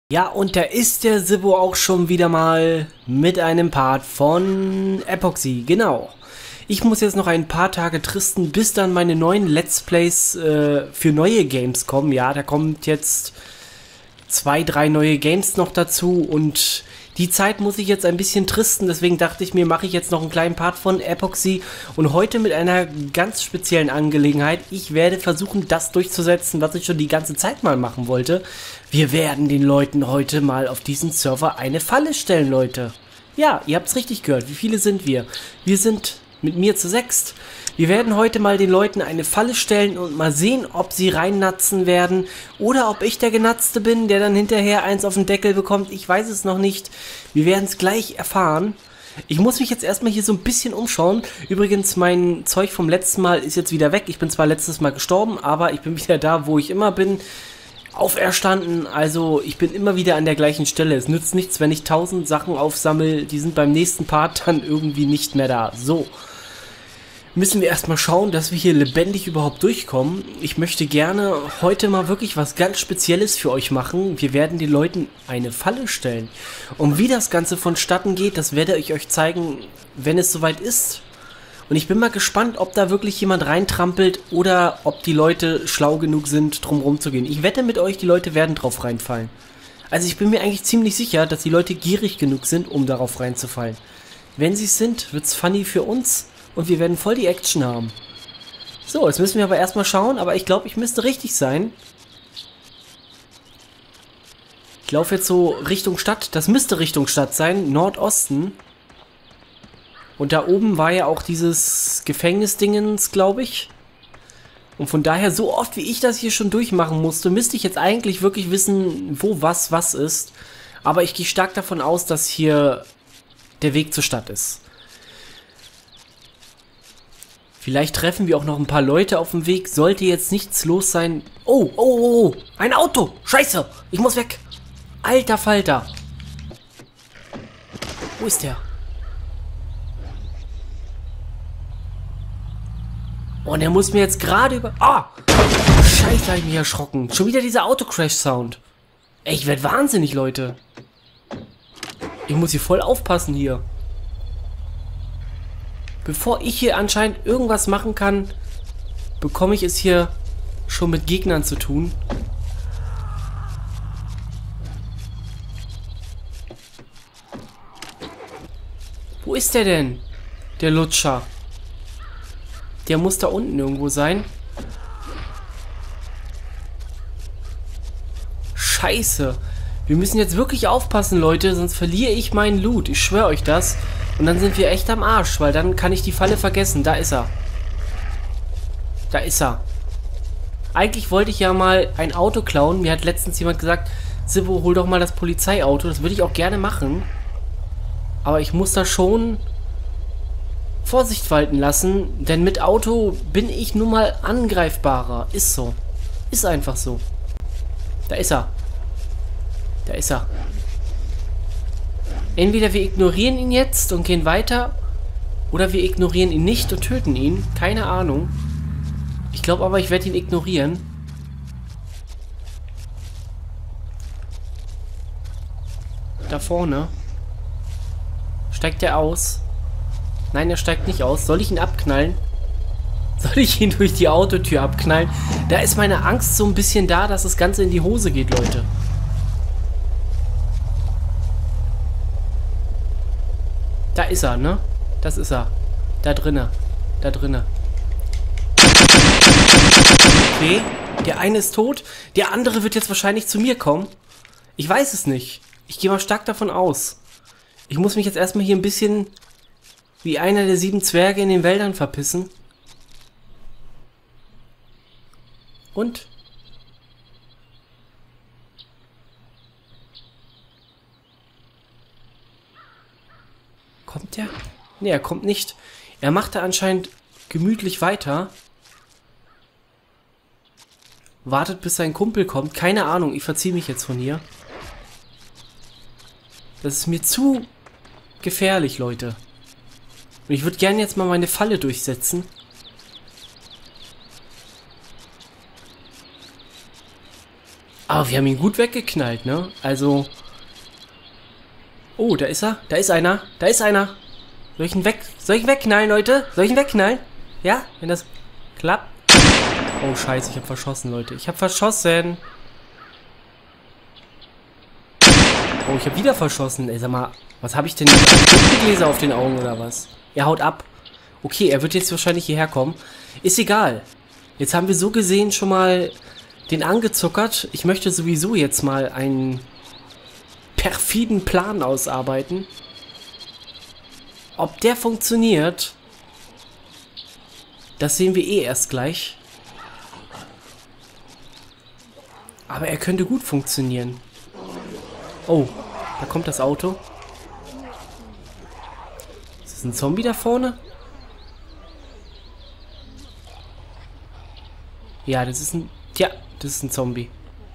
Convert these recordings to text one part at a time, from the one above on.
Ja, und da ist der Sibbo auch schon wieder mal mit einem Part von Epoxy, genau. Ich muss jetzt noch ein paar Tage tristen, bis dann meine neuen Let's Plays für neue Games kommen. Ja, da kommt jetzt 2, 3 neue Games noch dazu und die Zeit muss ich jetzt ein bisschen tristen, deswegen dachte ich mir, mache ich jetzt noch einen kleinen Part von Epoxy und heute mit einer ganz speziellen Angelegenheit. Ich werde versuchen, das durchzusetzen, was ich schon die ganze Zeit mal machen wollte. Wir werden den Leuten heute mal auf diesen Server eine Falle stellen, Leute. Ja, ihr habt's richtig gehört. Wie viele sind wir? Wir sind mit mir zu 6. Wir werden heute mal den Leuten eine Falle stellen und mal sehen, ob sie reinnatzen werden oder ob ich der Genatzte bin, der dann hinterher eins auf den Deckel bekommt. Ich weiß es noch nicht. Wir werden es gleich erfahren. Ich muss mich jetzt erstmal hier so ein bisschen umschauen. Übrigens, mein Zeug vom letzten Mal ist jetzt wieder weg. Ich bin zwar letztes Mal gestorben, aber ich bin wieder da, wo ich immer bin. Auferstanden, also ich bin immer wieder an der gleichen Stelle. Es nützt nichts, wenn ich 1000 Sachen aufsammle, die sind beim nächsten Part dann irgendwie nicht mehr da. So. Müssen wir erstmal schauen, dass wir hier lebendig überhaupt durchkommen. Ich möchte gerne heute mal wirklich was ganz Spezielles für euch machen. Wir werden den Leuten eine Falle stellen. Und wie das Ganze vonstatten geht, das werde ich euch zeigen, wenn es soweit ist. Und ich bin mal gespannt, ob da wirklich jemand reintrampelt oder ob die Leute schlau genug sind, drum rumzugehen. Ich wette mit euch, die Leute werden drauf reinfallen. Also ich bin mir eigentlich ziemlich sicher, dass die Leute gierig genug sind, um darauf reinzufallen. Wenn sie es sind, wird's funny für uns. Und wir werden voll die Action haben. So, jetzt müssen wir aber erstmal schauen. Aber ich glaube, ich müsste richtig sein. Ich laufe jetzt so Richtung Stadt. Das müsste Richtung Stadt sein. Nordosten. Und da oben war ja auch dieses Gefängnisdingens, glaube ich. Und von daher, so oft wie ich das hier schon durchmachen musste, müsste ich jetzt eigentlich wirklich wissen, wo was ist. Aber ich gehe stark davon aus, dass hier der Weg zur Stadt ist. Vielleicht treffen wir auch noch ein paar Leute auf dem Weg. Sollte jetzt nichts los sein. Oh, ein Auto. Scheiße, ich muss weg. Alter Falter. Wo ist der? Oh, der muss mir jetzt gerade über... Ah! Scheiße, hab ich mich erschrocken. Schon wieder dieser Autocrash-Sound. Ey, ich werd wahnsinnig, Leute. Ich muss hier voll aufpassen hier. Bevor ich hier anscheinend irgendwas machen kann, bekomme ich es hier schon mit Gegnern zu tun. Wo ist der denn? Der Lutscher. Der muss da unten irgendwo sein. Scheiße. Wir müssen jetzt wirklich aufpassen, Leute, sonst verliere ich meinen Loot. Ich schwöre euch das. Und dann sind wir echt am Arsch, weil dann kann ich die Falle vergessen. Da ist er. Da ist er. Eigentlich wollte ich ja mal ein Auto klauen. Mir hat letztens jemand gesagt, Sibbo, hol doch mal das Polizeiauto. Das würde ich auch gerne machen. Aber ich muss da schon Vorsicht walten lassen, denn mit Auto bin ich nun mal angreifbarer. Ist so. Ist einfach so. Da ist er. Da ist er. Entweder wir ignorieren ihn jetzt und gehen weiter, oder wir ignorieren ihn nicht und töten ihn. Keine Ahnung. Ich glaube aber, ich werde ihn ignorieren. Da vorne. Steigt er aus? Nein, er steigt nicht aus. Soll ich ihn abknallen? Soll ich ihn durch die Autotür abknallen? Da ist meine Angst so ein bisschen da, dass das Ganze in die Hose geht, Leute. Da ist er, ne? Das ist er. Da drinne. Da drinne. Okay. Der eine ist tot. Der andere wird jetzt wahrscheinlich zu mir kommen. Ich weiß es nicht. Ich gehe mal stark davon aus. Ich muss mich jetzt erstmal hier ein bisschen wie einer der 7 Zwerge in den Wäldern verpissen. Und? Kommt der? Ne, er kommt nicht. Er macht da anscheinend gemütlich weiter. Wartet, bis sein Kumpel kommt. Keine Ahnung, ich verziehe mich jetzt von hier. Das ist mir zu gefährlich, Leute. Und ich würde gerne jetzt mal meine Falle durchsetzen. Aber wir haben ihn gut weggeknallt, ne? Also... Oh, da ist er. Da ist einer. Da ist einer. Soll ich ihn wegknallen, Leute? Soll ich ihn wegknallen? Ja? Wenn das klappt. Oh, scheiße. Ich habe verschossen, Leute. Ich habe verschossen. Oh, ich habe wieder verschossen. Ey, sag mal, was habe ich denn? Gläser auf den Augen oder was? Er haut ab. Okay, er wird jetzt wahrscheinlich hierher kommen. Ist egal. Jetzt haben wir so gesehen schon mal den angezuckert. Ich möchte sowieso jetzt mal einen perfiden Plan ausarbeiten. Ob der funktioniert, das sehen wir eh erst gleich. Aber er könnte gut funktionieren. Oh, da kommt das Auto. Ist das ein Zombie da vorne? Ja, das ist ein... Tja, das ist ein Zombie.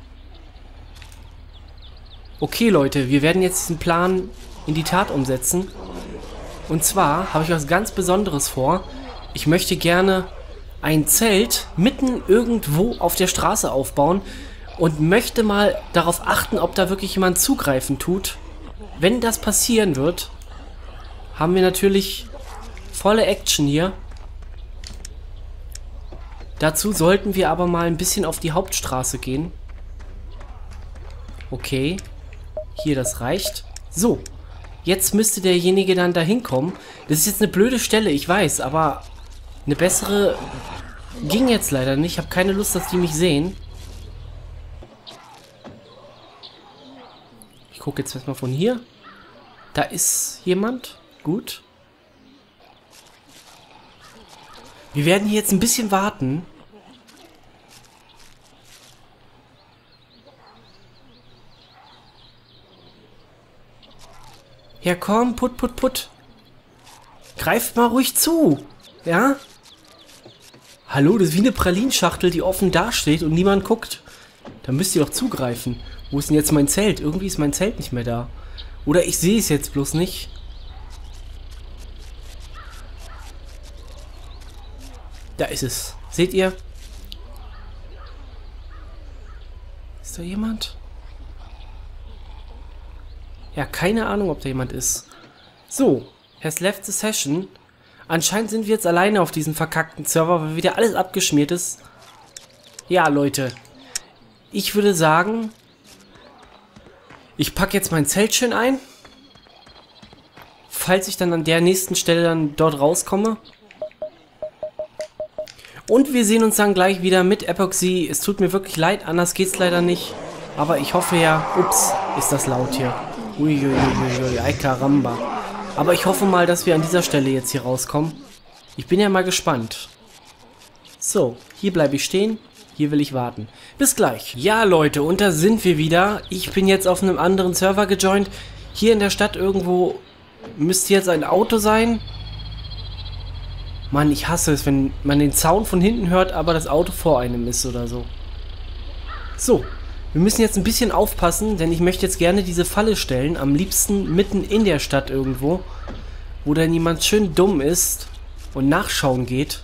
Okay, Leute, wir werden jetzt diesen Plan in die Tat umsetzen. Und zwar habe ich was ganz Besonderes vor. Ich möchte gerne ein Zelt mitten irgendwo auf der Straße aufbauen und möchte mal darauf achten, ob da wirklich jemand zugreifen tut. Wenn das passieren wird, haben wir natürlich volle Action hier. Dazu sollten wir aber mal ein bisschen auf die Hauptstraße gehen. Okay. Hier, das reicht. So. Jetzt müsste derjenige dann da hinkommen. Das ist jetzt eine blöde Stelle, ich weiß, aber eine bessere ging jetzt leider nicht. Ich habe keine Lust, dass die mich sehen. Ich gucke jetzt erstmal von hier. Da ist jemand. Gut. Wir werden hier jetzt ein bisschen warten. Ja, komm, put. Greift mal ruhig zu. Ja? Hallo, das ist wie eine Pralinschachtel, die offen dasteht und niemand guckt. Da müsst ihr doch zugreifen. Wo ist denn jetzt mein Zelt? Irgendwie ist mein Zelt nicht mehr da. Oder ich sehe es jetzt bloß nicht. Da ist es. Seht ihr? Ist da jemand? Ja, keine Ahnung, ob da jemand ist. So, has left the session. Anscheinend sind wir jetzt alleine auf diesem verkackten Server, weil wieder alles abgeschmiert ist. Ja, Leute. Ich würde sagen, ich packe jetzt mein Zelt schön ein. Falls ich dann an der nächsten Stelle dann dort rauskomme. Und wir sehen uns dann gleich wieder mit Epoxy. Es tut mir wirklich leid, anders geht's leider nicht. Aber ich hoffe ja... Ups, ist das laut hier. Uiuiuiui, ay caramba. Aber ich hoffe mal, dass wir an dieser Stelle jetzt hier rauskommen. Ich bin ja mal gespannt. So, hier bleibe ich stehen. Hier will ich warten. Bis gleich. Ja, Leute, und da sind wir wieder. Ich bin jetzt auf einem anderen Server gejoint. Hier in der Stadt irgendwo müsste jetzt ein Auto sein. Mann, ich hasse es, wenn man den Sound von hinten hört, aber das Auto vor einem ist oder so. So, wir müssen jetzt ein bisschen aufpassen, denn ich möchte jetzt gerne diese Falle stellen. Am liebsten mitten in der Stadt irgendwo, wo dann jemand schön dumm ist und nachschauen geht.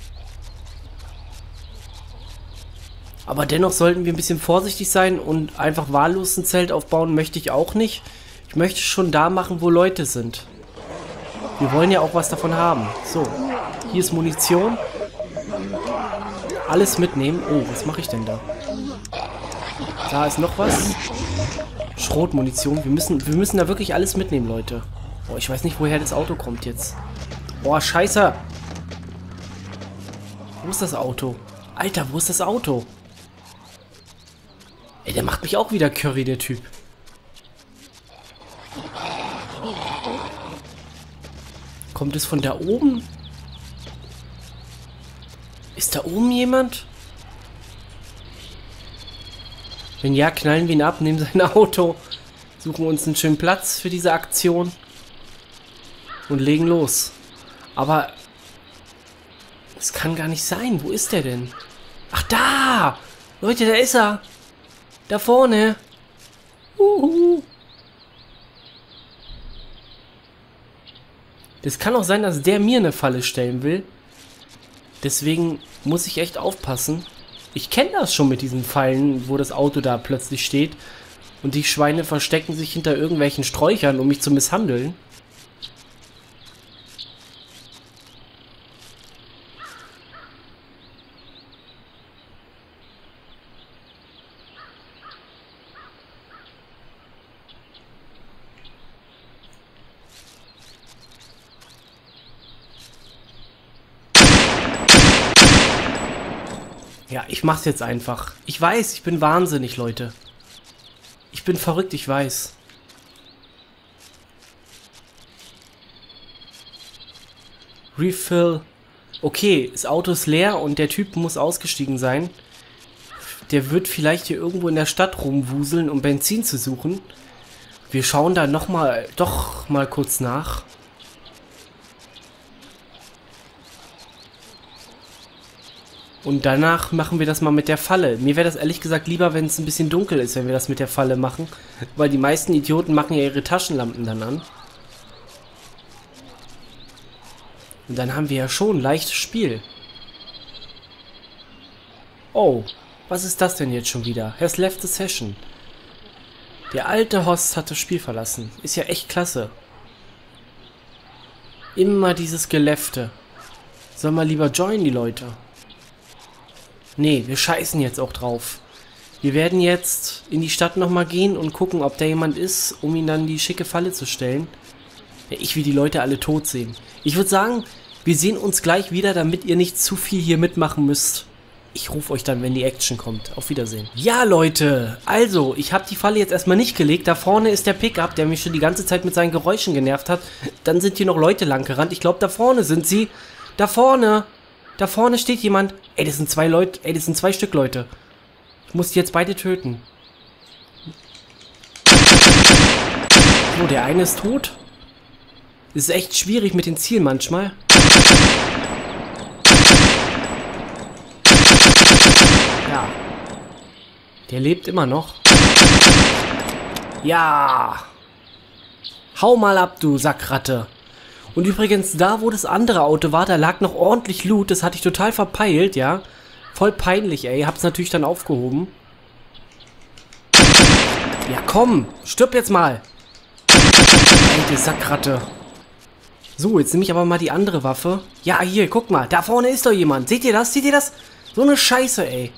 Aber dennoch sollten wir ein bisschen vorsichtig sein und einfach wahllos ein Zelt aufbauen möchte ich auch nicht. Ich möchte schon da machen, wo Leute sind. Wir wollen ja auch was davon haben. So, hier ist Munition. Alles mitnehmen. Oh, was mache ich denn da? Da ist noch was. Schrotmunition. Wir müssen da wirklich alles mitnehmen, Leute. Oh, ich weiß nicht, woher das Auto kommt jetzt. Oh, scheiße. Wo ist das Auto? Alter, wo ist das Auto? Ey, der macht mich auch wieder Curry, der Typ. Kommt es von da oben? Ist da oben jemand? Wenn ja, knallen wir ihn ab, nehmen sein Auto, suchen uns einen schönen Platz für diese Aktion und legen los. Aber es kann gar nicht sein. Wo ist der denn? Ach, da! Leute, da ist er! Da vorne! Das kann auch sein, dass der mir eine Falle stellen will. Deswegen muss ich echt aufpassen. Ich kenne das schon mit diesen Fallen, wo das Auto da plötzlich steht. Und die Schweine verstecken sich hinter irgendwelchen Sträuchern, um mich zu misshandeln. Ja, ich mach's jetzt einfach. Ich weiß, ich bin wahnsinnig, Leute. Ich bin verrückt, ich weiß. Refill. Okay, das Auto ist leer und der Typ muss ausgestiegen sein. Der wird vielleicht hier irgendwo in der Stadt rumwuseln, um Benzin zu suchen. Wir schauen da doch mal kurz nach. Und danach machen wir das mal mit der Falle. Mir wäre das ehrlich gesagt lieber, wenn es ein bisschen dunkel ist, wenn wir das mit der Falle machen. Weil die meisten Idioten machen ja ihre Taschenlampen dann an. Und dann haben wir ja schon ein leichtes Spiel. Oh, was ist das denn jetzt schon wieder? Has left the session. Der alte Host hat das Spiel verlassen. Ist ja echt klasse. Immer dieses Geläfte. Soll mal lieber joinen, die Leute. Nee, wir scheißen jetzt auch drauf. Wir werden jetzt in die Stadt nochmal gehen und gucken, ob da jemand ist, um ihn dann die schicke Falle zu stellen. Ja, ich will die Leute alle tot sehen. Ich würde sagen, wir sehen uns gleich wieder, damit ihr nicht zu viel hier mitmachen müsst. Ich rufe euch dann, wenn die Action kommt. Auf Wiedersehen. Ja, Leute, also, ich habe die Falle jetzt erstmal nicht gelegt. Da vorne ist der Pickup, der mich schon die ganze Zeit mit seinen Geräuschen genervt hat. Dann sind hier noch Leute langgerannt. Ich glaube, da vorne sind sie. Da vorne. Da vorne steht jemand. Ey, das sind 2 Leute. Ey, das sind 2 Stück Leute. Ich muss die jetzt beide töten. So, der eine ist tot. Es ist echt schwierig mit den Zielen manchmal. Ja. Der lebt immer noch. Ja. Hau mal ab, du Sackratte. Und übrigens, da wo das andere Auto war, da lag noch ordentlich Loot. Das hatte ich total verpeilt, ja. Voll peinlich, ey. Hab's natürlich dann aufgehoben. Ja, komm. Stirb jetzt mal. Alte Sackratte. So, jetzt nehme ich aber mal die andere Waffe. Ja, hier, guck mal. Da vorne ist doch jemand. Seht ihr das? Seht ihr das? So eine Scheiße, ey.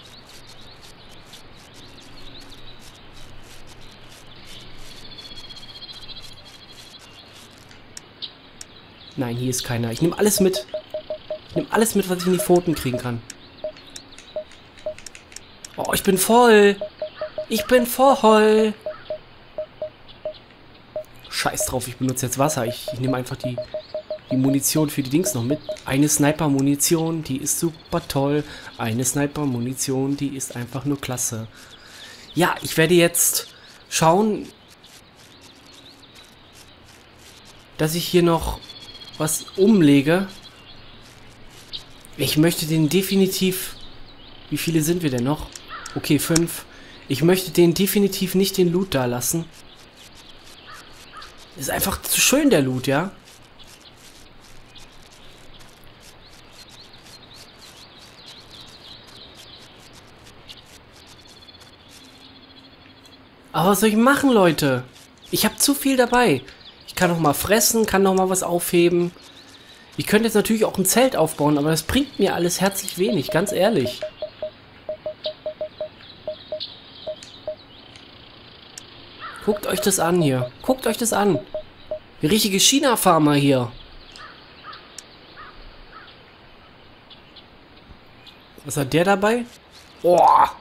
Nein, hier ist keiner. Ich nehme alles mit. Ich nehme alles mit, was ich in die Pfoten kriegen kann. Oh, ich bin voll. Ich bin voll. Scheiß drauf, ich benutze jetzt Wasser. Ich nehme einfach die Munition für die Dings noch mit. Eine Sniper-Munition, die ist super toll. Eine Sniper-Munition, die ist einfach nur klasse. Ja, ich werde jetzt schauen, dass ich hier noch was umlege. Ich möchte den definitiv... Wie viele sind wir denn noch? Okay, 5. Ich möchte den definitiv nicht den Loot da lassen. Ist einfach zu schön, der Loot, ja? Aber was soll ich machen, Leute? Ich habe zu viel dabei. Ich kann noch mal fressen, kann noch mal was aufheben. Ich könnte jetzt natürlich auch ein Zelt aufbauen, aber das bringt mir alles herzlich wenig, ganz ehrlich. Guckt euch das an hier. Guckt euch das an. Die richtige China-Farmer hier. Was hat der dabei? Boah.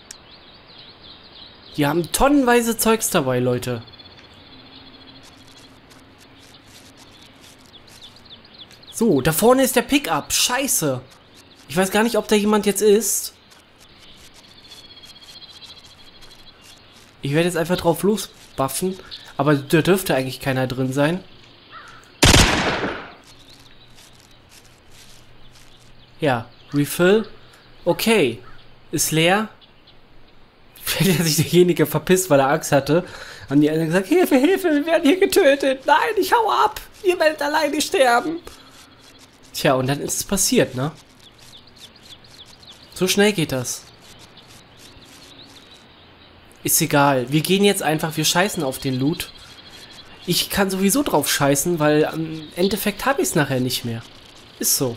Die haben tonnenweise Zeugs dabei, Leute. So, da vorne ist der Pickup. Scheiße. Ich weiß gar nicht, ob da jemand jetzt ist. Ich werde jetzt einfach drauf losbuffen. Aber da dürfte eigentlich keiner drin sein. Ja, Refill. Okay. Ist leer. Vielleicht hat sich derjenige verpisst, weil er Angst hatte. Haben die anderen gesagt, Hilfe, Hilfe, wir werden hier getötet. Nein, ich hau ab. Ihr werdet alleine sterben. Tja, und dann ist es passiert, ne? So schnell geht das. Ist egal. Wir gehen jetzt einfach, wir scheißen auf den Loot. Ich kann sowieso drauf scheißen, weil im Endeffekt habe ich es nachher nicht mehr. Ist so.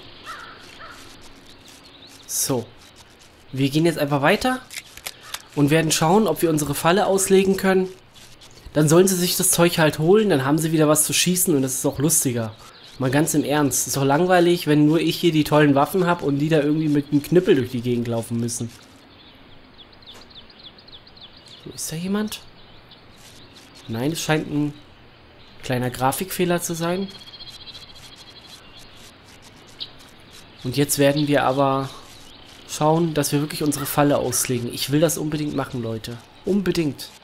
So. Wir gehen jetzt einfach weiter und werden schauen, ob wir unsere Falle auslegen können. Dann sollen sie sich das Zeug halt holen, dann haben sie wieder was zu schießen und das ist auch lustiger. Mal ganz im Ernst. Ist doch langweilig, wenn nur ich hier die tollen Waffen habe und die da irgendwie mit einem Knüppel durch die Gegend laufen müssen. So, ist da jemand? Nein, es scheint ein kleiner Grafikfehler zu sein. Und jetzt werden wir aber schauen, dass wir wirklich unsere Falle auslegen. Ich will das unbedingt machen, Leute. Unbedingt.